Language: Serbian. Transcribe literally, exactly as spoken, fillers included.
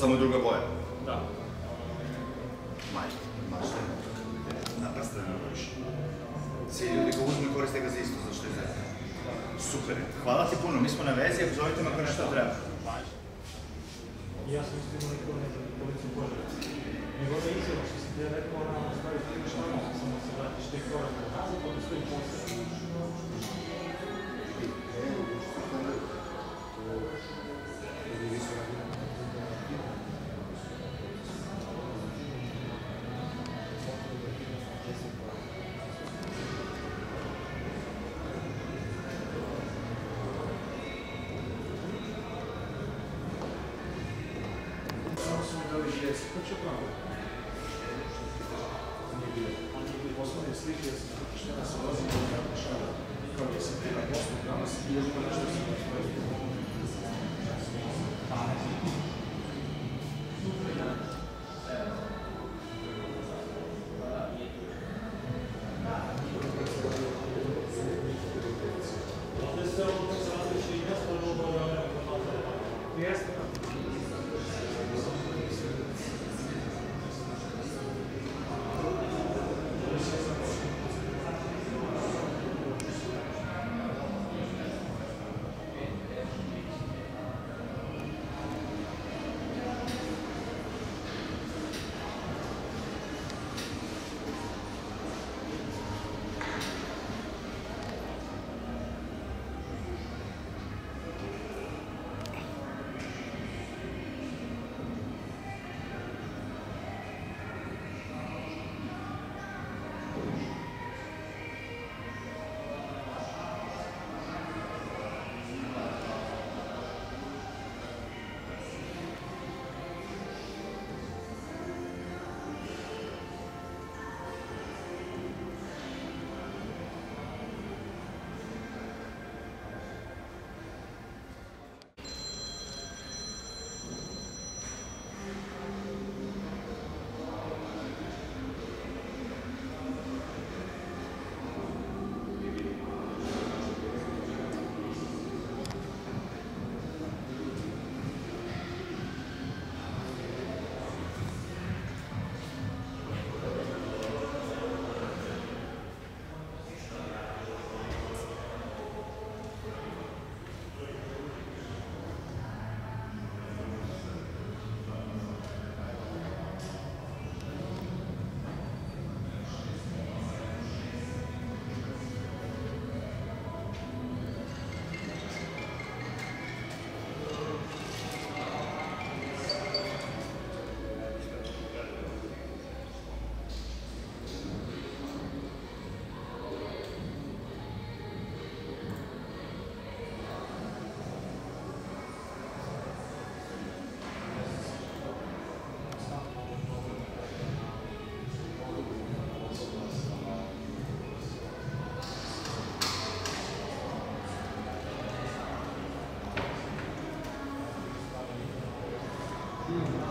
samo je druga boja. Da. Maj, baš ne. Na prste ne bojiš. Svi ljudi ga uzmu i koriste ga za isto, zašto je zelo. Super. Hvala ti puno, mi smo na vezi, ako zovite me ako nešto treba. Ja sam isto imao nekako nekako policiju Požarevac. Njegova izjava što si ti je rekao, ona stavi ti imaš normalno, samo se vratiš tek korak nazad, pa postoji posao. Ko će pravo? On je bio poslovne slike, ja sam zato što ja sam razim do kako šala, kao je sam bila poslov danas i još pa nešto sam razvojio. Ovdje se ovo se različi i mjesto u mjesto. Mm.